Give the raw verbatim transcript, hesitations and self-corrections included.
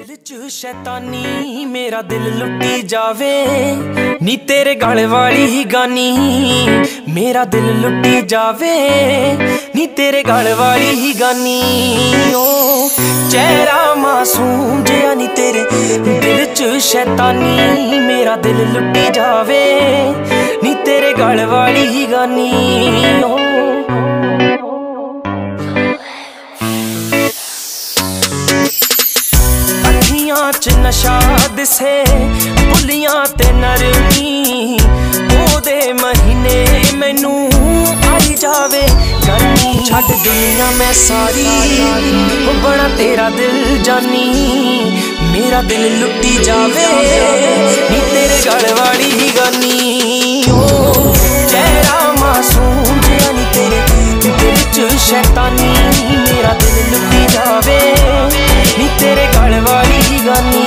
दिल च शैतानी मेरा दिल लुटी जावे नी तेरे गल वाली ही गानी। मेरा दिल लुटी जावे नी तेरे गल वाली ही गानी। ओ चेहरा मासूम जिहा नी तेरे दिल च शैतानी। मेरा दिल लुटी जावे नी तेरे गल वाली ही गानी। ओ च नशा दिसे बुलियां ते नरमी ओदे महीने मैनू आई जावे गर्मी। छड्ड दुनिया मैं सारी ओ बड़ा तेरा दिल जानी। मेरा दिल लुटी जावे नी तेरे गल वाली ही गानी। ओ चेहरा मासूम जिहा नी तेरे दिल च शैतानी। मेरा दिल लुटी जावे नी तेरे गल वाली ही गानी।